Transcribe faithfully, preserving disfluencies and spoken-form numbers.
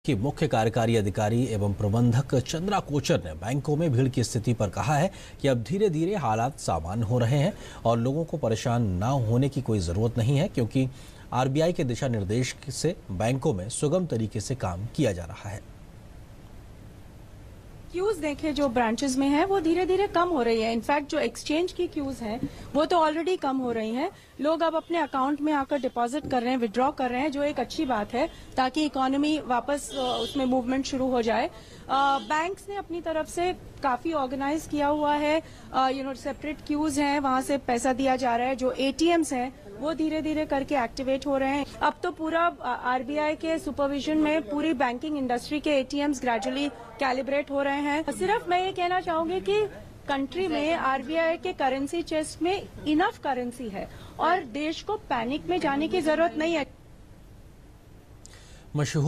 कि मुख्य कार्यकारी अधिकारी एवं प्रबंधक चंद्रा कोचर ने बैंकों में भीड़ की स्थिति पर कहा है कि अब धीरे धीरे हालात सामान्य हो रहे हैं और लोगों को परेशान न होने की कोई जरूरत नहीं है, क्योंकि आरबीआई के दिशा निर्देश से बैंकों में सुगम तरीके से काम किया जा रहा है। क्यूज देखें जो ब्रांचेस में है वो धीरे धीरे कम हो रही है। इनफैक्ट जो एक्सचेंज की क्यूज है वो तो ऑलरेडी कम हो रही हैं। लोग अब अपने अकाउंट में आकर डिपॉजिट कर रहे हैं, विड्रॉ कर रहे हैं, जो एक अच्छी बात है ताकि इकोनॉमी वापस उसमें मूवमेंट शुरू हो जाए। बैंक्स ने अपनी तरफ से काफी ऑर्गेनाइज किया हुआ है, यू नो सेपरेट क्यूज हैं, वहां से पैसा दिया जा रहा है। जो एटीएम्स हैं वो धीरे धीरे करके एक्टिवेट हो रहे हैं। अब तो पूरा आरबीआई के सुपरविजन में पूरी बैंकिंग इंडस्ट्री के एटीएम्स ग्रेजुअली कैलिब्रेट हो रहे हैं। सिर्फ मैं ये कहना चाहूंगी कि कंट्री में आरबीआई के करेंसी चेस्ट में इनफ करेंसी है और देश को पैनिक में जाने की जरूरत नहीं है।